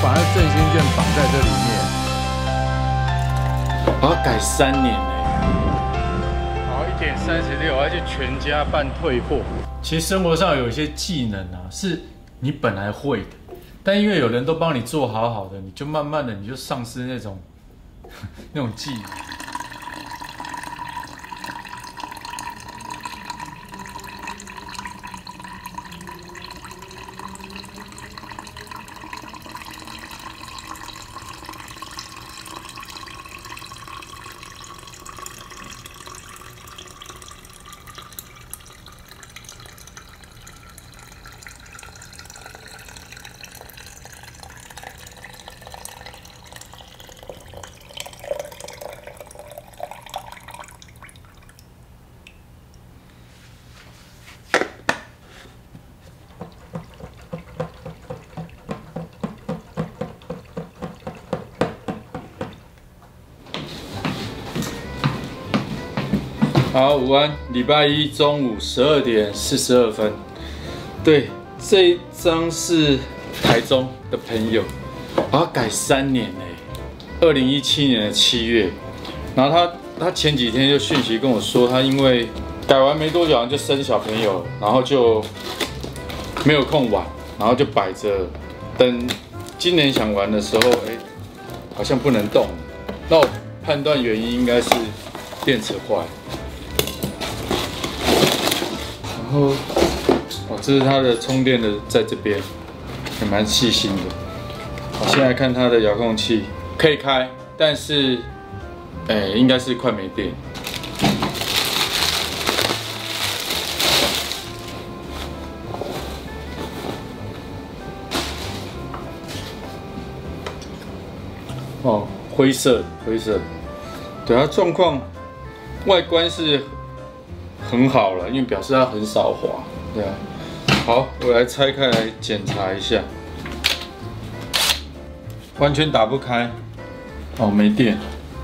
把它振兴券绑在这里面。 我要改3年嘞。 好，1点36，而且全家办退货。其实生活上有一些技能啊，是你本来会的，但因为有人都帮你做好好的，你就慢慢的你就丧失那种技能。好，午安，礼拜一中午12点42分。对，这一张是台中的朋友，我要改3年嘞，2017年的7月。然后他前几天就讯息跟我说，他因为改完没多久好像就生小朋友了，然后就没有空玩，然后就摆着等今年想玩的时候，好像不能动。那我判断原因应该是电池坏。然后，这是它的充电的，在这边，也蛮细心的。好，现在看它的遥控器可以开，但是，应该是快没电。哦，灰色，对，它状况，外观是很好了，因为表示它很少滑，对啊。好，我来拆开来检查一下，完全打不开，哦，没电。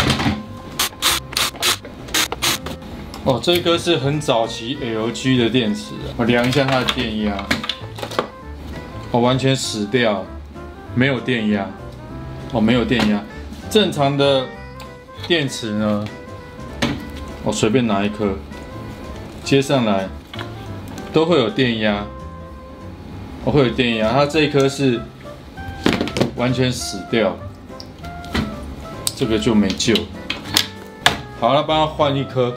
哦，这个是很早期 LG 的电池，我量一下它的电压，哦，完全死掉，没有电压，哦，没有电压。正常的电池呢，我随便拿一颗。接上来都会有电压，会有电压。它这一颗是完全死掉，这个就没救。好了，帮它换一颗。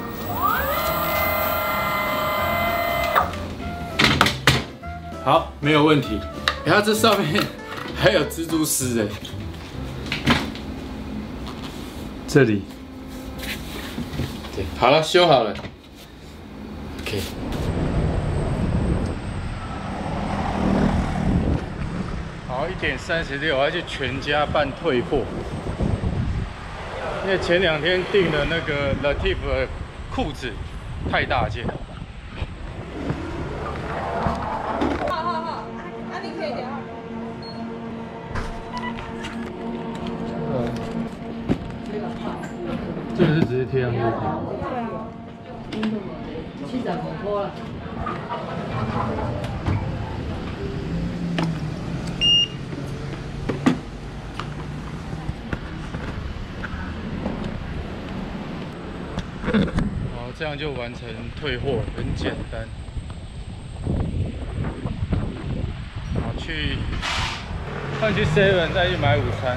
好，没有问题。它这上面还有蜘蛛丝这里。对，好了，修好了。OK。好，1点36，而且全家办退货。因为前2天订的那个 Latif 的裤子太大件。 好，你可以聊。 这个是直接贴上去。 70块了。 好，这样就完成退货，很简单。好，换去 Seven 再去买午餐。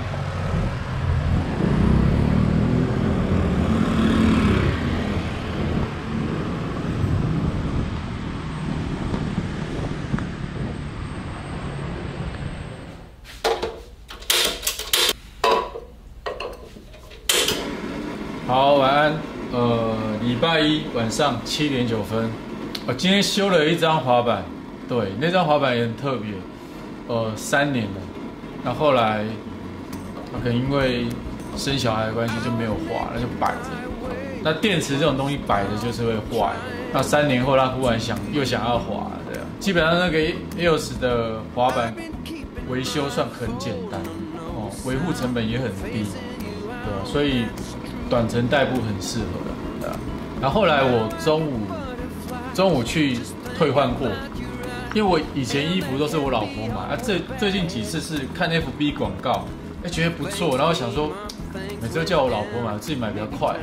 好，晚安。礼拜一晚上7点9分，我今天修了一张滑板，对，那张滑板也很特别，3年了。那后来，可能因为生小孩的关系就没有滑，那就摆着。那电池这种东西摆着就是会坏。那3年后他忽然又想要滑，这样。基本上那个 EOS 的滑板维修算很简单，维护成本也很低，对吧？所以短程代步很适合的，对吧？然后后来我中午去退换货， 因为我以前衣服都是我老婆买，啊，最近几次是看 FB 广告，觉得不错，然后想说，每次都叫我老婆买，我自己买比较快。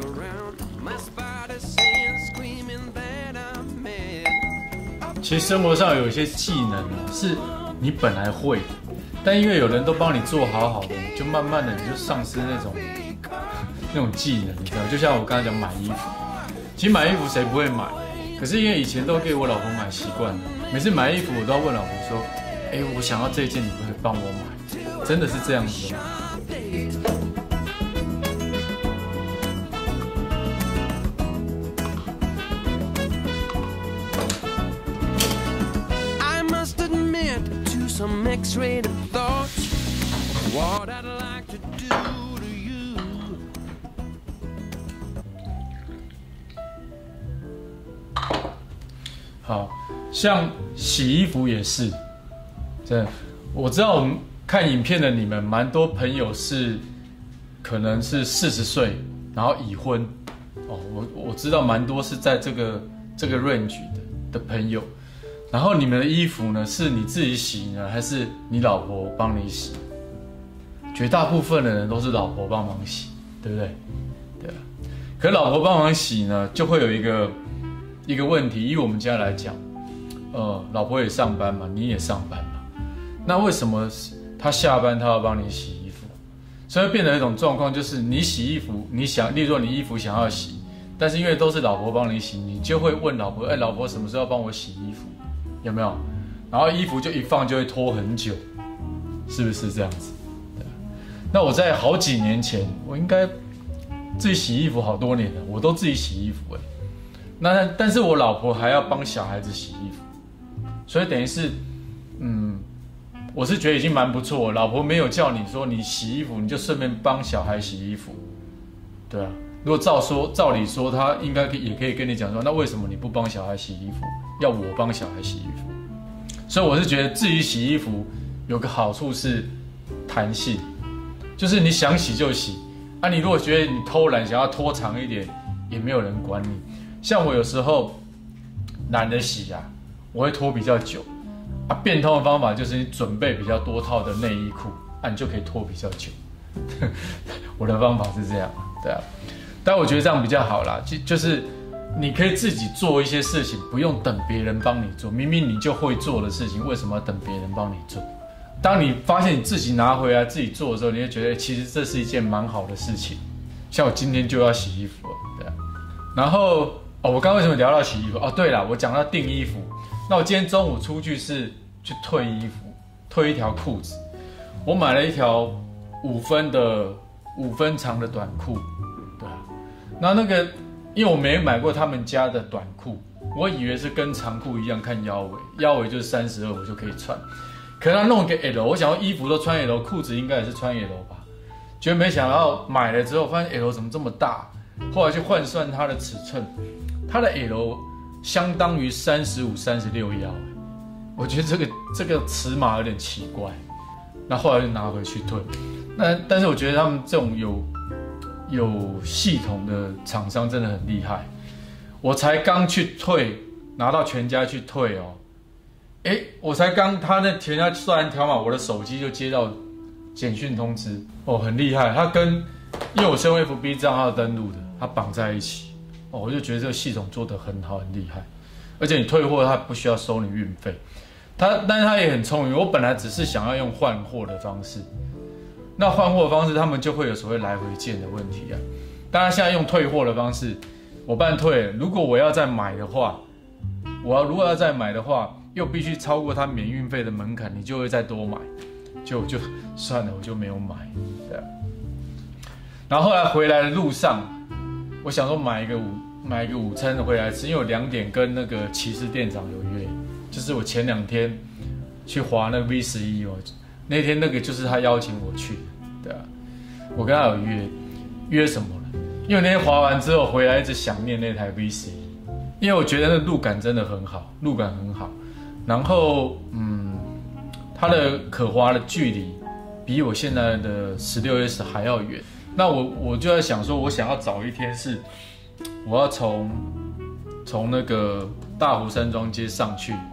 其实生活上有一些技能啊，是你本来会的，但因为有人都帮你做好的，就慢慢的你就丧失那种技能，你知道？就像我刚才讲买衣服，其实买衣服谁不会买？可是因为以前都给我老婆买习惯了，每次买衣服我都要问老婆说：“我想要这一件，你可不可以帮我买？”真的是这样子的吗？ Some X-rated thoughts, what I'd like to do to you. 好像洗衣服也是，真的，我知道我们看影片的你们，蛮多朋友是可能是40岁，然后已婚哦，我知道蛮多是在这个 range 的朋友。然后你们的衣服呢，是你自己洗呢，还是你老婆帮你洗？绝大部分的人都是老婆帮忙洗，对不对？对啊。可老婆帮忙洗呢，就会有一个问题，以我们家来讲，老婆也上班嘛，你也上班嘛，那为什么她下班她要帮你洗衣服？所以变成一种状况，就是你洗衣服，例如说你衣服想要洗，但是因为都是老婆帮你洗，你就会问老婆，老婆什么时候要帮我洗衣服？有没有？然后衣服就一放就会拖很久，是不是这样子？对。那我在好几年前，我应该自己洗衣服好多年了，我都自己洗衣服但是我老婆还要帮小孩子洗衣服，所以等于是，我是觉得已经蛮不错。老婆没有叫你说你洗衣服，你就顺便帮小孩洗衣服，对啊。如果照理说，他应该也可以跟你讲说，那为什么你不帮小孩洗衣服，要我帮小孩洗衣服？所以我是觉得自己洗衣服有个好处是弹性，就是你想洗就洗啊。你如果觉得你偷懒想要拖长一点，也没有人管你。像我有时候懒得洗啊，我会拖比较久啊。变通的方法就是你准备比较多套的内衣裤啊，你就可以拖比较久。我的方法是这样，对啊。但我觉得这样比较好啦，就是你可以自己做一些事情，不用等别人帮你做。明明你就会做的事情，为什么要等别人帮你做？当你发现你自己拿回来自己做的时候，你会觉得其实这是一件蛮好的事情。像我今天就要洗衣服了，对啊。然后我刚刚为什么聊到洗衣服？对了，我讲到订衣服。那我今天中午出去是去退衣服，退一条裤子。我买了一条5分长的短裤。那个，因为我没买过他们家的短裤，我以为是跟长裤一样看腰围，腰围就是32，我就可以穿。可是他弄个 L， 我想要衣服都穿 L， 裤子应该也是穿 L 吧？结果没想到买了之后发现 L 怎么这么大，后来去换算它的尺寸，它的 L 相当于35、36腰，我觉得这个尺码有点奇怪。那后来就拿回去退。但是我觉得他们这种有系统的厂商真的很厉害，我才刚去退，拿到全家去退哦，我才刚他那全家刷完条码，我的手机就接到简讯通知哦，很厉害。他因为我是用 FB 账号登录的，他绑在一起哦，我就觉得这个系统做得很好，很厉害。而且你退货，他不需要收你运费，但是他也很聪明。我本来只是想要用换货的方式。那换货的方式，他们就会有所谓来回件的问题啊。当然，现在用退货的方式，我办退了。如果我要再买的话，又必须超过他免运费的门槛，你就会再多买，就算了，我就没有买。对啊。然后后来回来的路上，我想说买一个午餐回来吃，因为我2点跟那个骑士店长有约，就是我前2天去滑那个 V11哦。那天那个就是他邀请我去，对啊，我跟他有约什么了？因为那天滑完之后回来一直想念那台 V11，因为我觉得那路感真的很好，然后它的可滑的距离比我现在的16S 还要远。那我就在想说，我想要找一天是我要从那个大湖山庄街上去，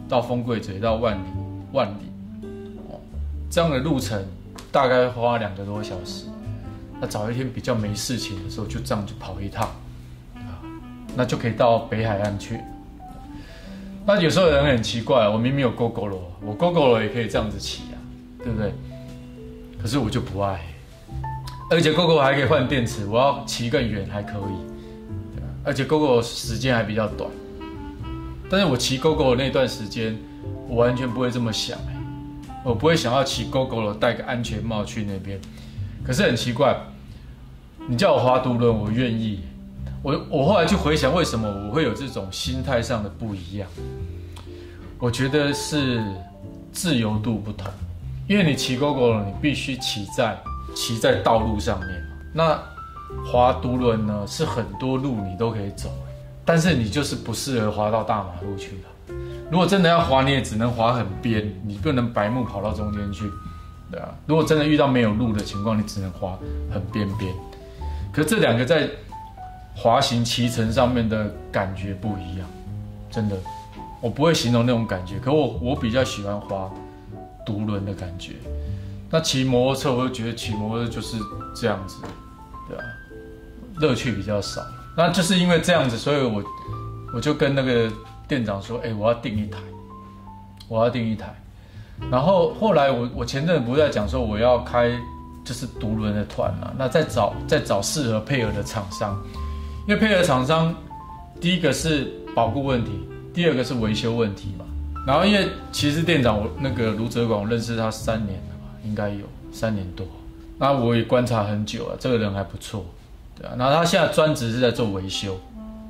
到丰贵嘴到万里，这样的路程大概花2个多小时。那早一天比较没事情的时候，就这样就跑一趟，那就可以到北海岸去。那有时候人很奇怪，我明明有 GoGo 罗，我 GoGo 罗也可以这样子骑啊，对不对？可是我就不爱，而且 GoGo 还可以换电池，我要骑更远还可以，对吧？而且 GoGo 时间还比较短。但是我骑 GoGo 的那段时间，我完全不会这么想，我不会想要骑 GoGo 罗戴个安全帽去那边。可是很奇怪，你叫我滑独轮，我愿意。我后来去回想，为什么我会有这种心态上的不一样？我觉得是自由度不同，因为你骑 GoGo 你必须骑在道路上面嘛。那滑独轮呢，是很多路你都可以走，但是你就是不适合滑到大马路去了。如果真的要滑，你也只能滑很边，你不能白目跑到中间去，对啊。如果真的遇到没有路的情况，你只能滑很边边。可是这两个在滑行骑乘上面的感觉不一样，真的，我不会形容那种感觉。可我比较喜欢滑独轮的感觉。那骑摩托车，我就觉得骑摩托车就是这样子，对吧？乐趣比较少。那就是因为这样子，所以我就跟那个店长说，我要订一台。然后后来我前阵子不是在讲说我要开就是独轮的团嘛，那再找适合配合的厂商。因为配合厂商，第一个是保固问题，第二个是维修问题嘛。然后因为其实店长我那个卢哲广，我认识他3年了吧，应该有3年多。那我也观察很久了，这个人还不错，对啊。然后他现在专职是在做维修，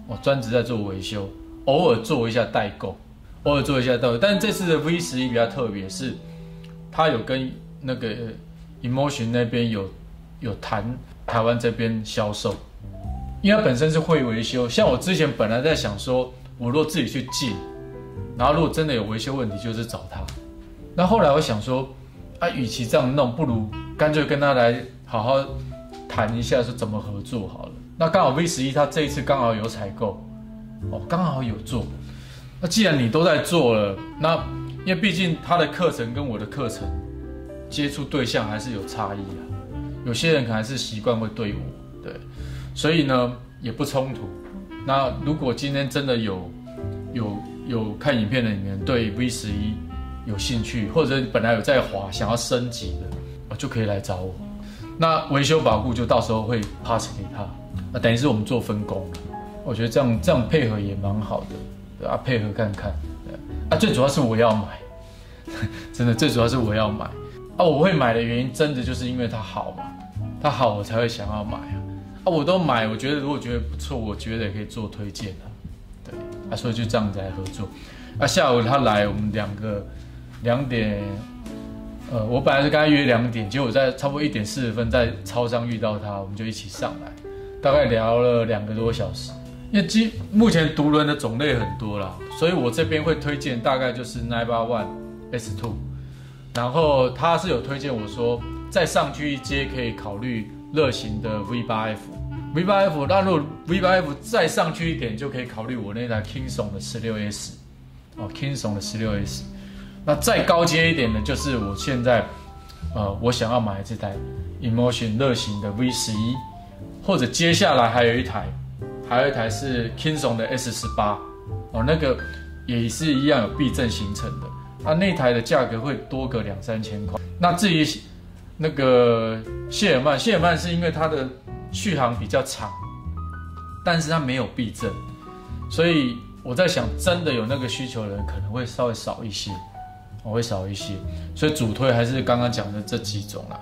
偶尔做一下代购，但是这次的 V11比较特别，是他有跟那个 Emotion 那边有谈台湾这边销售。因为他本身是会维修，像我之前本来在想说，我如果自己去进，然后如果真的有维修问题，就是找他。那后来我想说，与其这样弄，不如干脆跟他来好好谈一下，说怎么合作好了。那刚好 V11他这一次刚好有采购，刚好有做。那既然你都在做了，那因为毕竟他的课程跟我的课程接触对象还是有差异啊，有些人可能还是习惯会对我，对。所以呢，也不冲突。那如果今天真的有看影片的你们对 V11有兴趣，或者本来有在滑想要升级的，就可以来找我。那维修保固就到时候会 pass 给他，等于是我们做分工了。我觉得这样配合也蛮好的，对啊，配合看看。最主要是我要买，真的最主要是我要买。我会买的原因真的就是因为它好嘛，它好我才会想要买啊。我都买，我觉得如果觉得不错，我觉得也可以做推荐的，对，所以就这样子来合作。下午他来，我们2点，我本来是跟他约2点，结果在差不多1点40分在超商遇到他，我们就一起上来，大概聊了2个多小时。因为目前独轮的种类很多啦，所以我这边会推荐大概就是981 S2， 然后他是有推荐我说再上去一阶可以考虑乐行的 V8F， 那如果 V8F 再上去一点，就可以考虑我那台 Kingston 的 16S， Kingston 的 16S。那再高阶一点的，就是我现在我想要买这台 Emotion 乐行的 V11， 或者接下来还有一台是 Kingston 的 S18， 那个也是一样有避震形成的，那台的价格会多个2-3千块。那至于那个谢尔曼是因为它的续航比较长，但是它没有避震，所以我在想，真的有那个需求的人可能会稍微少一些，所以主推还是刚刚讲的这几种啦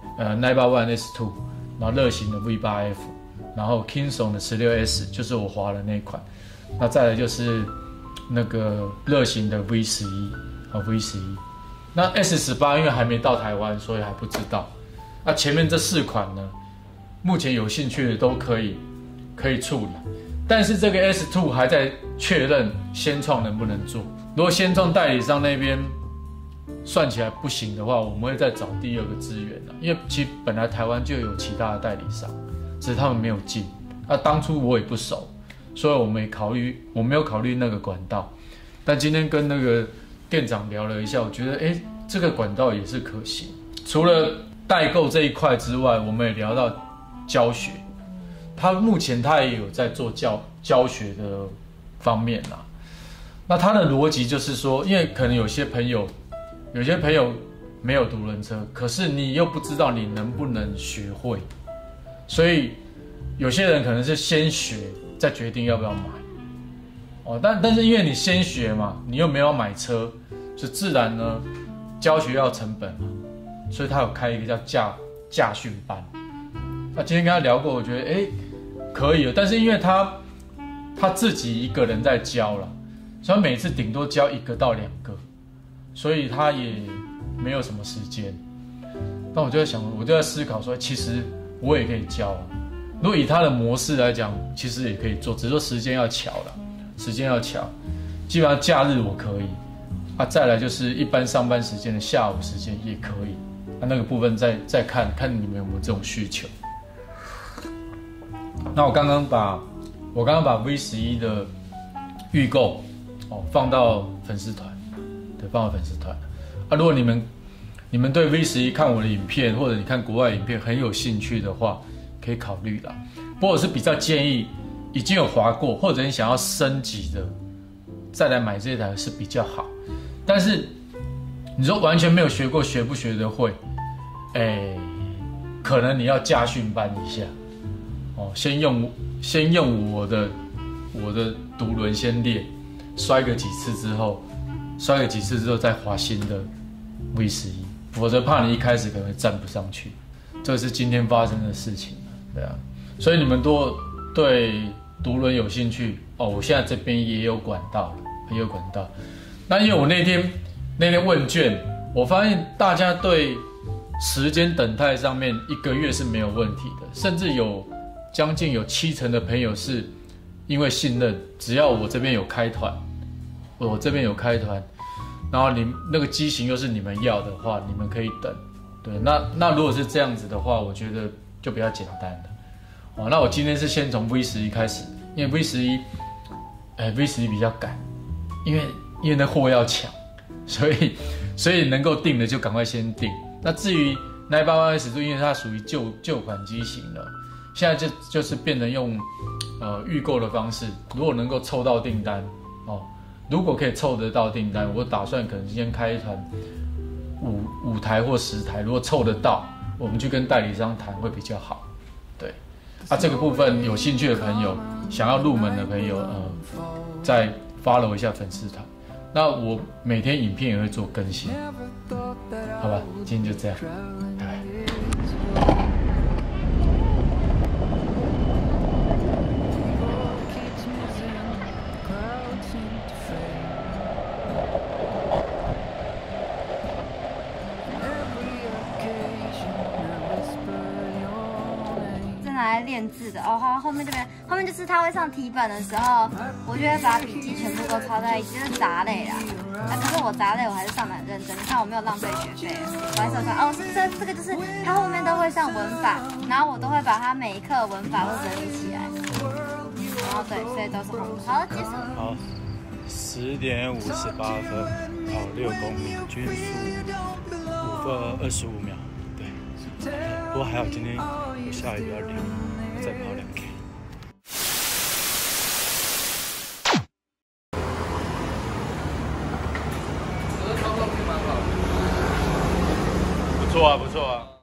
，981 S2， 然后乐行的 V8F， 然后 Kingston 的 16S 就是我滑的那款，那再来就是那个乐行的 V11， 那 S18 因为还没到台湾，所以还不知道。前面这4款呢，目前有兴趣的都可以处理，但是这个 S2 还在确认先创能不能做。如果先创代理商那边算起来不行的话，我们会再找第2个资源啦，因为其实本来台湾就有其他的代理商，只是他们没有进。当初我也不熟，所以我没有考虑那个管道。 但今天跟那个店长聊了一下，我觉得这个管道也是可行。除了代购这一块之外，我们也聊到教学，目前他也有在做教学的方面啦。那他的逻辑就是说，因为可能有些朋友没有独轮车，可是你又不知道你能不能学会，所以有些人可能是先学再决定要不要买。但是因为你先学嘛，你又没有买车，所以自然呢教学要成本嘛，所以他有开一个叫驾训班。那今天跟他聊过，我觉得可以了，但是因为他自己一个人在教了，所以每次顶多教1个到2个，所以他也没有什么时间。那我就在思考说，其实我也可以教啊。如果以他的模式来讲，其实也可以做，只是说时间要巧了。基本上假日我可以再来就是一般上班时间的下午时间也可以那个部分再看你们有没有这种需求。那我刚刚把 V11的预购放到粉丝团，对，放到粉丝团如果你们对 V11看我的影片或者你看国外影片很有兴趣的话，可以考虑啦。不过我是比较建议已经有滑过，或者你想要升级的，再来买这台是比较好。但是你说完全没有学过，学不学得会？可能你要驾训班一下，先用我的独轮先练，摔个几次之后再滑新的 V11，否则怕你一开始可能站不上去。这是今天发生的事情，对啊。所以你们多对独轮有兴趣我现在这边也有管道。那因为我那天问卷，我发现大家对时间等待上面1个月是没有问题的，甚至将近有70%的朋友是因为信任，只要我这边有开团，然后那个机型又是你们要的话，你们可以等。对，那如果是这样子的话，我觉得就比较简单了。那我今天是先从 V11开始，因为 V11比较赶，因为那货要抢，所以能够订的就赶快先订。那至于988S，因为它属于旧款机型了，现在就是变成用预购的方式，如果能够凑到订单如果可以凑得到订单，我打算可能今天开一团5台或10台，如果凑得到，我们去跟代理商谈会比较好。对，这个部分有兴趣的朋友，想要入门的朋友，再 follow 一下粉丝团。那我每天影片也会做更新，好吧？今天就这样，拜拜。 来练字的好，后面这边后面就是他会上题本的时候，我就会把笔记全部都抄在一起，就是杂类啦。可是我杂类我还是上得很认真，你看我没有浪费学费。我还是看这个就是他后面都会上文法，然后我都会把他每一课文法都整理起来。然后对，所以都是后面。好，结束。 好，10点58分，跑6公里，均速5分25秒。对，不过还好今天有下雨比较凉，再跑2K。不错啊，不错啊。